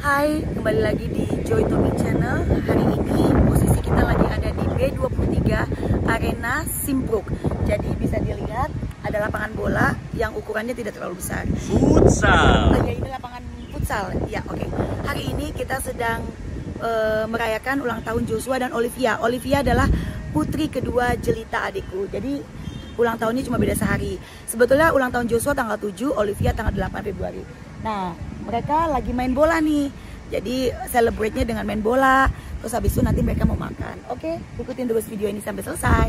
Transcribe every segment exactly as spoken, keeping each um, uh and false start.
Hai, kembali lagi di Joy Tommy Channel. Hari ini posisi kita lagi ada di B dua puluh tiga Arena Simpruk. Jadi bisa dilihat ada lapangan bola yang ukurannya tidak terlalu besar. Futsal. Oh, ya, ini lapangan futsal. Ya, oke. Okay. Hari ini kita sedang uh, merayakan ulang tahun Joshua dan Olivia. Olivia adalah putri kedua jelita adikku. Jadi ulang tahunnya cuma beda sehari. Sebetulnya ulang tahun Joshua tanggal tujuh, Olivia tanggal delapan Februari. Nah, mereka lagi main bola nih. Jadi celebrate-nya dengan main bola. Terus habis itu nanti mereka mau makan. Oke, ikutin terus video ini sampai selesai.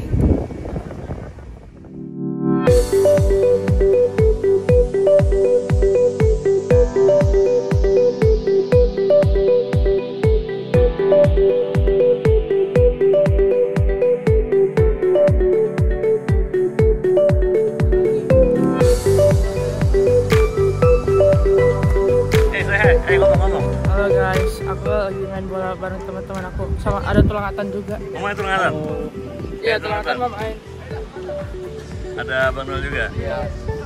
Halo guys, aku lagi main bola bareng teman-teman aku. Sama ada tulangatan juga. Mau main tulangatan? Oh. Iya, tulangatan mau main. Ada Bang Nol juga? Iya.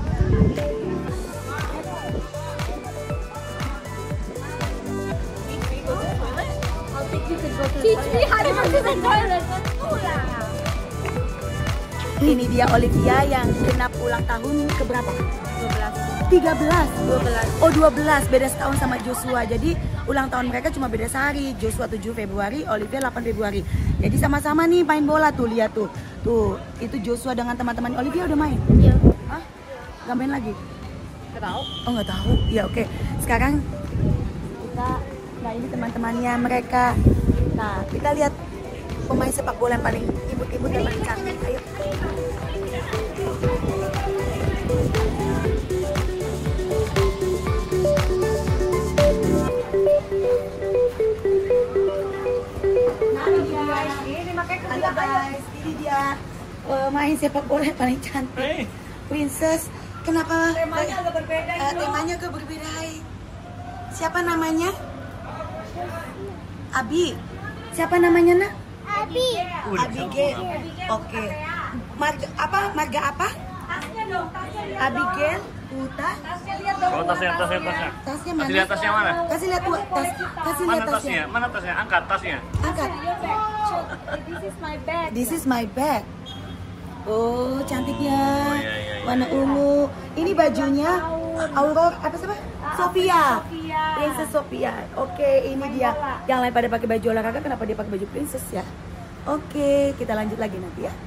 Ini dia Olivia yang genap ulang tahun keberapa? tiga belas. dua belas. Oh, dua belas, beda setahun sama Joshua. Jadi ulang tahun mereka cuma beda sehari. Joshua tujuh Februari, Olivia delapan Februari. Jadi sama-sama nih main bola tuh, lihat tuh. Tuh, itu Joshua dengan teman-teman. Olivia udah main? Iya. Hah? Gak main lagi? Gak tahu. Oh, nggak tahu. Ya, oke. Sekarang kita, nah ini teman-temannya mereka. Nah, kita lihat pemain sepak bola yang paling imut-imut dan paling cantik. Ayo. Halo guys, ini dia pemain sepak bola yang paling cantik. Hey. Princess. Kenapa? Temanya agak berbeda. Uh, temanya agak berbeda. Hai. Siapa namanya? Abi. Siapa namanya, Nak? Abi. Abigail. Oke. Marga apa? Marga apa? Tasnya dong, tasnya lihat. Abigail. Uta. Tasnya lihat dong. Oh, tasnya, tasnya, tasnya. Tasnya Kasih mana? lihat tasnya mana? Kasih lihat tuh, tas. Kasih lihat Mana tasnya. tasnya? Mana tasnya? Angkat tasnya. Angkat. This is my bag. This is my bag. Oh, cantik ya. Oh, iya, iya, iya. Warna ungu. Ini bajunya Aurora apa sih? Sophia. Sophia. Princess Sophia. Oke, ini dia. Yang lain pada pakai baju olahraga, kenapa dia pakai baju princess ya? Oke, kita lanjut lagi nanti ya.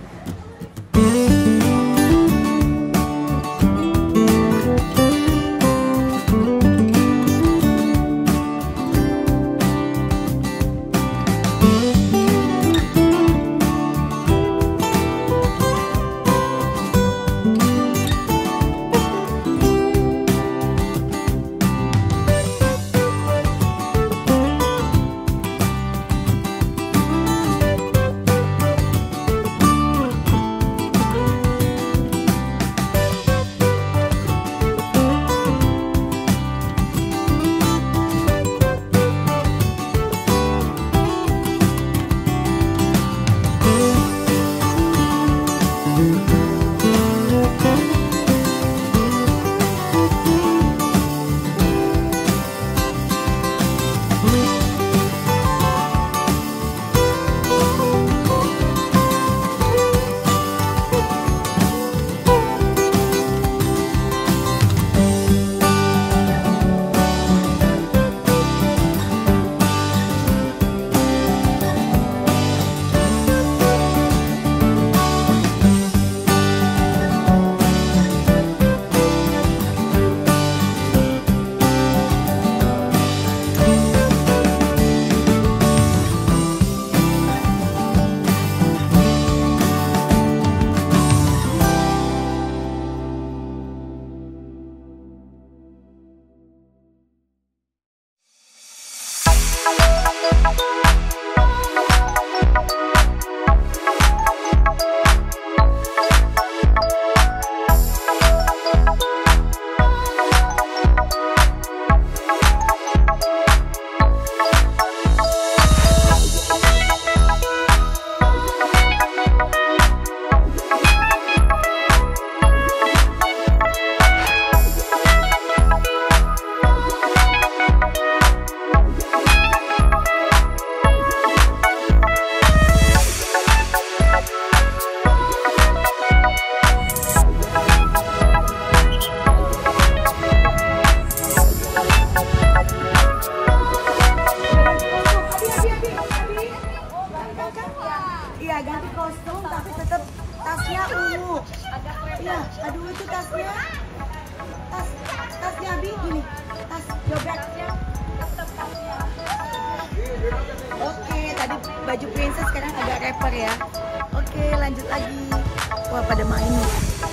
baju princess, sekarang agak rapper ya. Oke, lanjut lagi. Wah, pada main nih.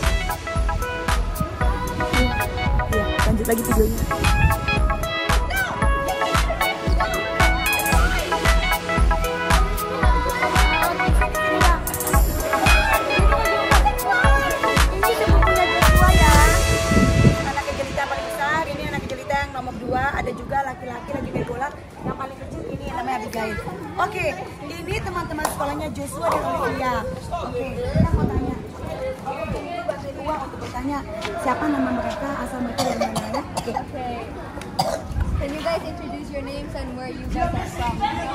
Ya, lanjut lagi videonya. Ada juga laki-laki lagi main bola. Yang paling kecil ini yang namanya Abigail. Oke, ini teman-teman sekolahnya Joshua dan Olivia. Oke, kita mau tanya. Ini bantuin uang untuk bertanya siapa nama mereka, asal mereka dari mana ya? Oke. Okay. Can you guys introduce your names and where you guys are from?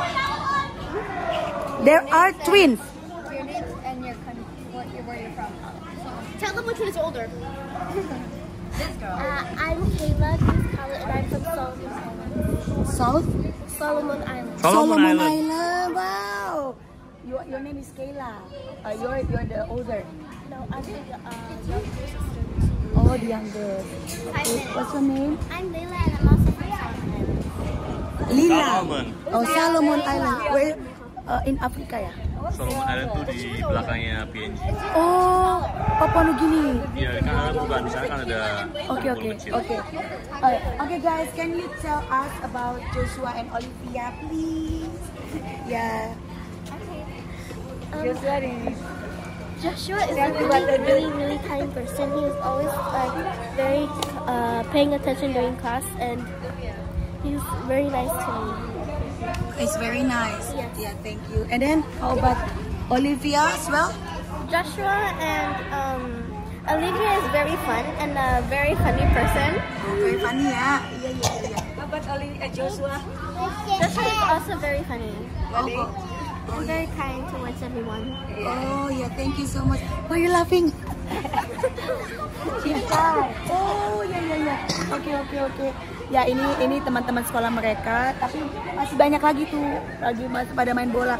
There are twins. Your names and your country, what you where you're from. Tell them which one is older. This girl. Uh, I'm Kayla, she's Khaled, and I'm from Solomon Island. South Solomon Island. Solomon Island. Island. Wow. Your your name is Kayla. Uh, you're you're the older. No, I'm the uh, younger sister. Oh, the youngest. Hi, What's your name? I'm Layla, and I'm also from Solomon Island. Lila. Solomon. Oh, Solomon Island. Where? Uh, in Afrika ya? Solomon Island tuh di belakangnya P N G. Oh, Papua Nugini. Iya, kan ada bukan di sana kan ada Okay, okay, kecil. okay. Alright, okay guys, can you tell us about Joshua and Olivia, please? Yeah. Um, Joshua is a really, really, really kind person. He is always like very uh, paying attention during class, and he's very nice to me. It's very nice. Yes. Yeah, thank you. And then, how about Olivia as well? Joshua and um, Olivia is very fun and a very funny person. Oh, very funny ya. Iya, iya, iya. How about Olivia, Joshua? Joshua is also very funny Oh, oh, and very kind towards everyone. oh, yeah, thank you so much. Why are you laughing? Cinta. Oh, ya, ya, ya. Oke, oke, oke. Ya, ini ini teman-teman sekolah mereka, tapi masih banyak lagi tuh, lagi masih pada main bola.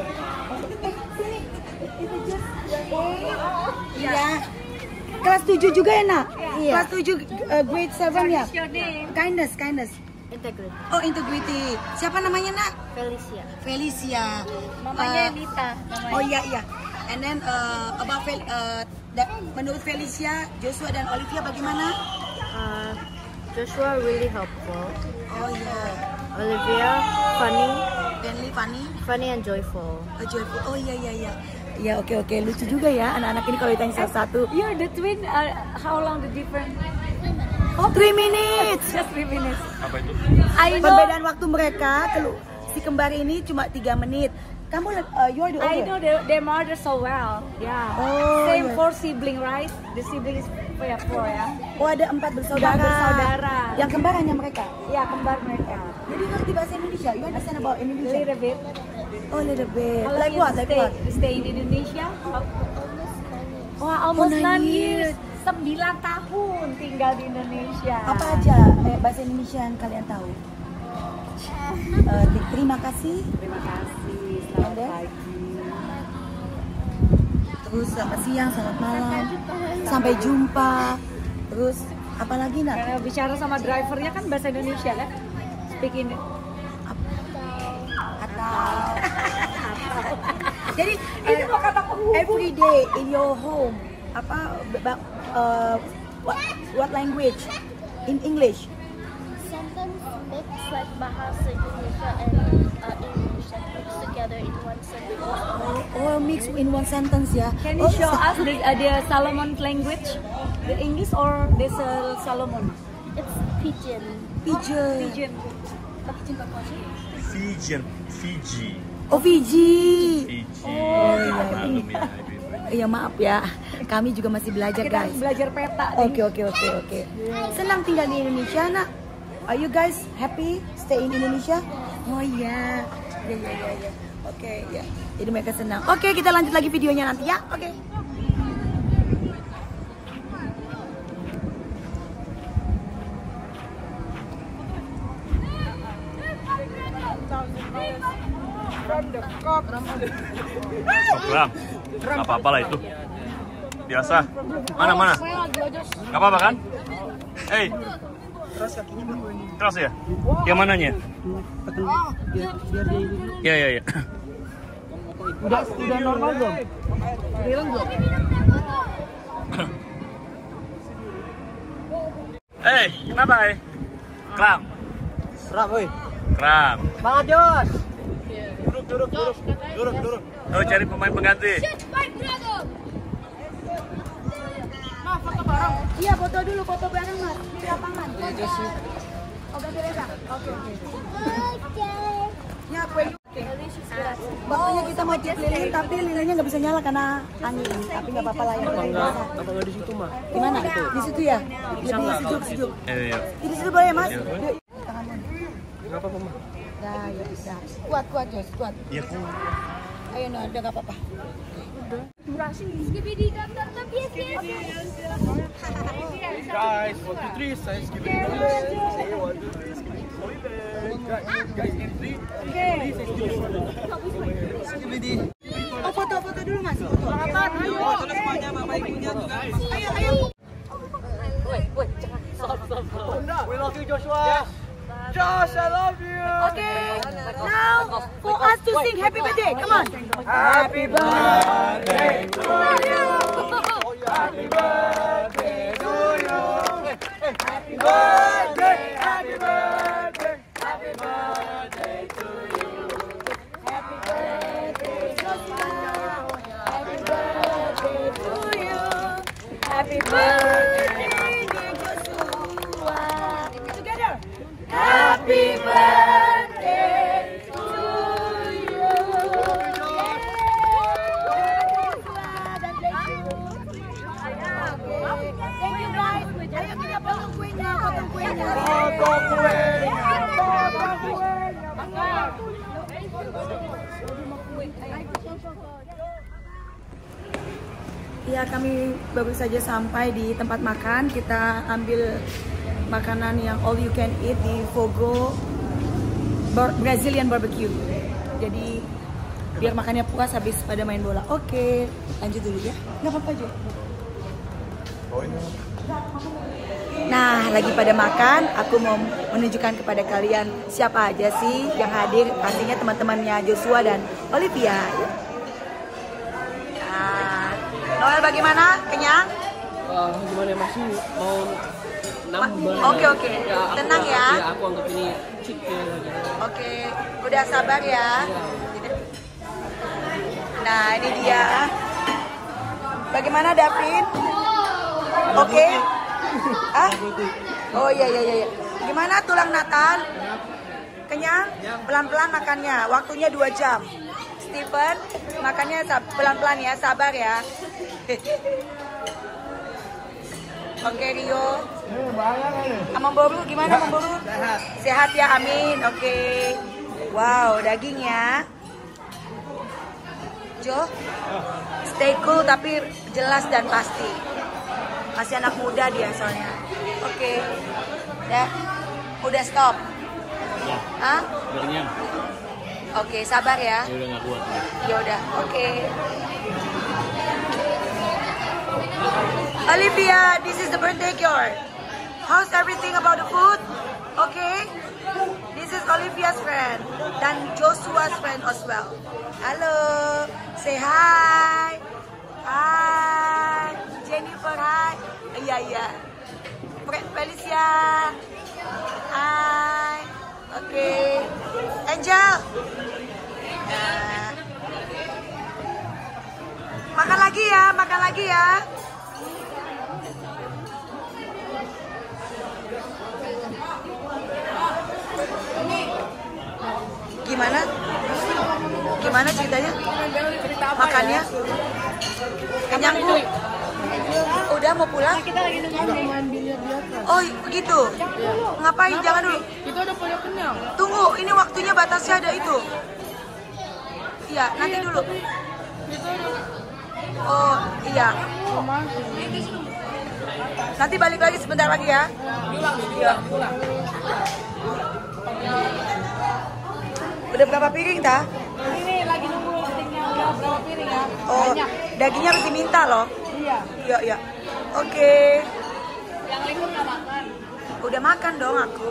Iya. Kelas tujuh juga ya, Nak? Iya. Kelas tujuh uh, grade tujuh ya? Kindness, kindness. Integrity. Oh, integrity. Siapa namanya, Nak? Felicia. Felicia. Mamanya Uh, Nita. Oh iya iya. And then uh, about Fel uh, da- menurut Felicia, Joshua dan Olivia bagaimana? Uh, Joshua really helpful. Oh iya. Olivia funny, Benly, funny, funny and joyful. uh, joyful. Oh iya iya iya. Iya oke oke lucu juga ya anak-anak ini kalau ditanya satu-satu. You're the twin. Uh, how long the difference? Oh three minutes. Just three minutes. Apa itu? I know. Perbedaan waktu mereka kelu- si kembar ini cuma tiga menit. Kamu uh, you're the I older. know their, their mother so well. Yeah. Oh, Same yeah. four sibling, right? The sibling is yeah, four ya. Oh ada empat bersaudara. Empat bersaudara. Yang kembar hanya mereka. Ya kembar mereka. Jadi ngerti bahasa Indonesia. You understand about A Indonesia? little bit. Oh little bit. How long Like you what? Like stay, what? stay in Indonesia? Wah, Oh, almost nine nine years. years. Sembilan tahun tinggal di Indonesia. Apa aja eh, bahasa Indonesia yang kalian tahu? Uh, terima kasih. Terima kasih. Selamat Ada? pagi. Terus selamat siang, selamat malam. Sampai jumpa. Terus apa lagi nak? Karena bicara sama drivernya kan bahasa Indonesia kan? Speaking Atau jadi itu every day in your home apa ba- uh, what, what language in English? Sentence mix like bahasa Indonesia and uh, English and mixed together in one sentence. Oh, oh mix in one sentence ya. Can you Oh, show sa- us the, uh, the Solomon language? The English or the uh, Solomon? It's pigeon. Pigeon. Pigeon. Fijian, Fiji. Oh Fiji. Fiji. Oh, iya. Malum ya. Iya maaf ya, kami juga masih belajar Kita guys. harus belajar peta. nih. Oke oke oke oke. Senang tinggal di Indonesia nak. Are you guys happy stay in Indonesia? Oh iya, ya ya ya ya. Oke ya. Jadi mereka senang. Oke kita lanjut lagi videonya nanti ya. Oke. Program. Gak apa-apa lah itu. Biasa. Mana mana? Gak apa-apa kan? Hei. Keras ya? Yang mananya? Ya ya ya. Udah udah normal belum? Hilang belum? Eh, kenapa eh? Kram. Serap, woi. Kram. Semangat, Jos. Duduk, duduk, duduk. Duduk, duduk. Oh, cari pemain pengganti. Mas, foto bareng. Iya, foto dulu, foto bareng Mas di lapangan. Iya, Jos. Oh, ganti Reza. Oke, oke. Oke. Ya, kue. Waktunya kita mau cek lilin, tapi lilinnya nggak bisa nyala karena angin. Tapi nggak apa-apa lah ya. Apa enggak? Apa enggak di situ, Mah? Gimana? Di situ ya? Lebih sejuk, sejuk. Eh, iya. Di situ boleh Mas? Yuk. Tangannya. Enggak apa-apa, Mah. Ya, ya bisa. Kuat, kuat, Jos, kuat. Iya, kok. Ayo, no, udah nggak apa-apa. Guys, one, two, three, saya skip it. Say one, two, three, skip it. Guys, guys, in three, three, saya skip it. Skip it. Oh, foto, foto dulu Mas. Foto. Ayo, sana semuanya, Bapak Ibunya tuh, guys. Ayo, ayo. We love you, Joshua. Josh, I love you. Okay, now for us to sing happy birthday. Come on. Happy birthday to you. Happy birthday to you. Happy birthday, happy birthday, happy birthday to you. Happy birthday, Joshua. Happy birthday to you. Happy birthday, dear Joshua. Together. Happy birthday to you. Thank you guys. Ayo kita potong kuenya, potong kuenya. Potong kuenya, potong Ya, kami baru saja sampai di tempat makan. Kita ambil makanan yang all you can eat di Fogo Brazilian Barbecue. Jadi biar makannya puas habis pada main bola. Oke, lanjut dulu ya. Nggak apa-apa aja. Nah, lagi pada makan, aku mau menunjukkan kepada kalian siapa aja sih yang hadir. Pastinya teman-temannya Joshua dan Olivia. Nah, Noel bagaimana? Kenyang? Uh, gimana masih mau nambah? Oke, oke. Ya, aku, Tenang ya. Ya, aku anggap ini chicken. Oke, udah sabar ya. Nah, ini dia. Bagaimana David? Oke. Ah? Oh iya iya iya. Gimana tulang Nathan? Kenyang? Pelan-pelan makannya. Waktunya dua jam. Stephen, makannya pelan-pelan ya, sabar ya. Oke Rio. Amang Boru gimana Amang Boru? Sehat. Sehat ya, amin. Oke. Wow, dagingnya. Jo, stay cool tapi jelas dan pasti. Masih anak muda dia soalnya. Oke. Udah. Udah stop. Ya. Hah? Kenyang. Oke, sabar ya. Ya udah nggak kuat. Ya udah, oke. Olivia, this is the birthday cure. How's everything about the food? Okay. This is Olivia's friend dan Joshua's friend as well. Halo, say hi. Hi, Jennifer, hi. Iya iya. Felicia. Hi. Oke. Okay. Angel. Nah. Makan lagi ya, makan lagi ya. Gimana? Gimana ceritanya? Makannya? Kenyang Bu? Udah mau pulang? Kita lagi nunggu main biliar di atas. Oh gitu? Ngapain? Jangan dulu. Kita udah pada kenyang. Tunggu, ini waktunya batasnya ada itu. Iya, nanti dulu. Oh iya. Nanti balik lagi sebentar lagi ya. Iya. Udah berapa piring dah? Ini lagi nunggu loadingnya udah berapa piring ya? Oh, Banyak. dagingnya harus diminta loh. Iya. Iya, iya. Oke. Yang likur nggak makan. Udah makan dong aku.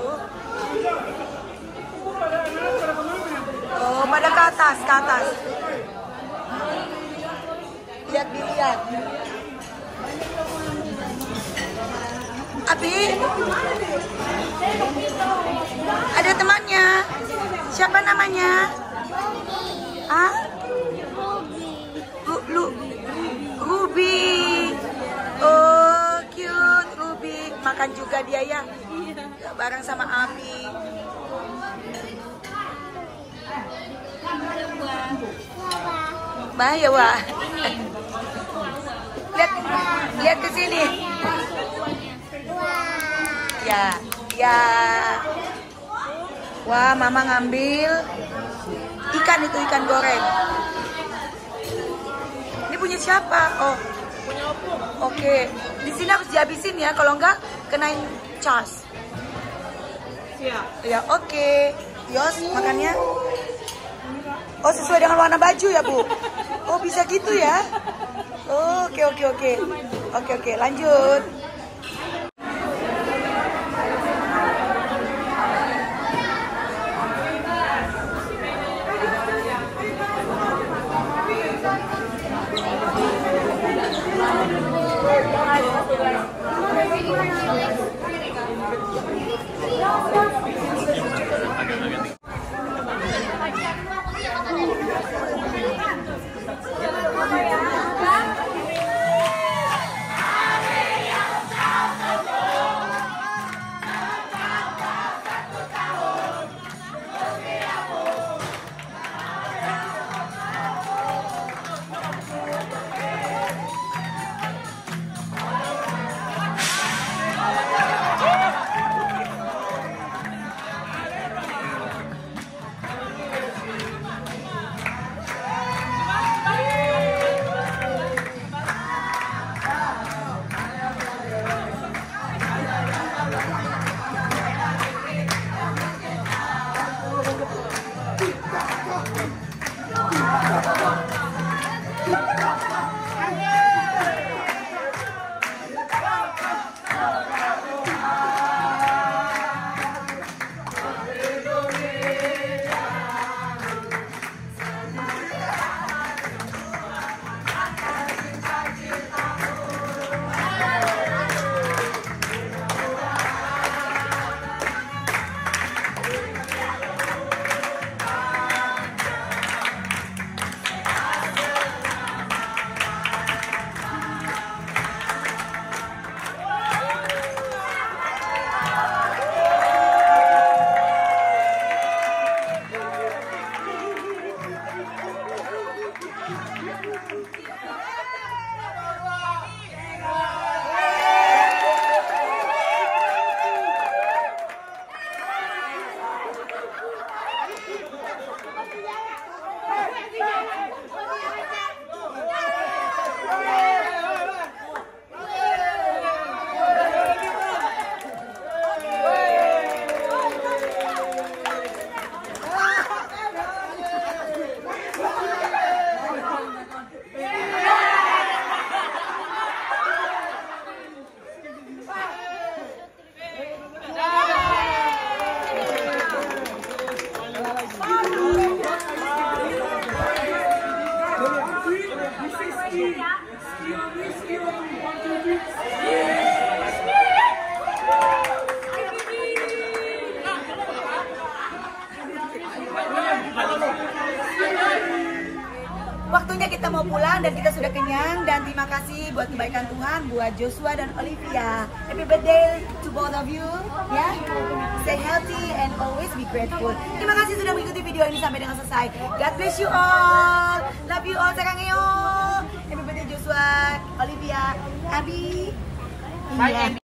Oh, pada ke atas, ke atas. lihat biliar. Abi, ada temannya. Siapa namanya? Ah? Ru, Lu, Ruby. Oh, cute Ruby. Makan juga dia ya. Bareng sama Abi. Bahaya wah. Lihat, lihat ke sini. Ya, ya. Wah, mama ngambil ikan itu, ikan goreng. Ini punya siapa? Oh, punya Oppo. Oke, di sini harus dihabisin ya, kalau enggak kenain charge. Siap. Ya, oke. Yos, makannya. Oh, sesuai dengan warna baju ya, Bu? Oh, bisa gitu ya? Oh, oke, oke, oke. Oke, oke, lanjut. Waktunya kita mau pulang dan kita sudah kenyang, dan terima kasih buat kebaikan Tuhan buat Joshua dan Olivia. Happy birthday to both of you, ya. Stay healthy and always be grateful. Terima kasih sudah mengikuti video ini sampai dengan selesai. God bless you all. Love you all, sarangeo. Happy birthday Joshua, Olivia, Abi. Iya.